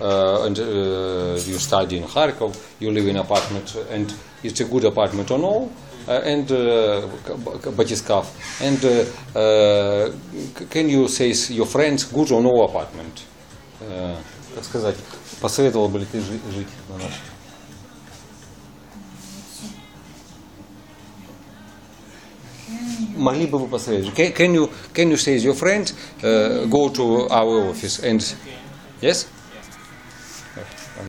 and you study in Kharkov, you live in apartment, and it's a good apartment or no, and Batiskav, and can you say your friends good or no apartment? Как сказать, посоветовал бы ли ты жить на нашем? Могли бы вы посоветовать? Can you say your friends go to our office and yes?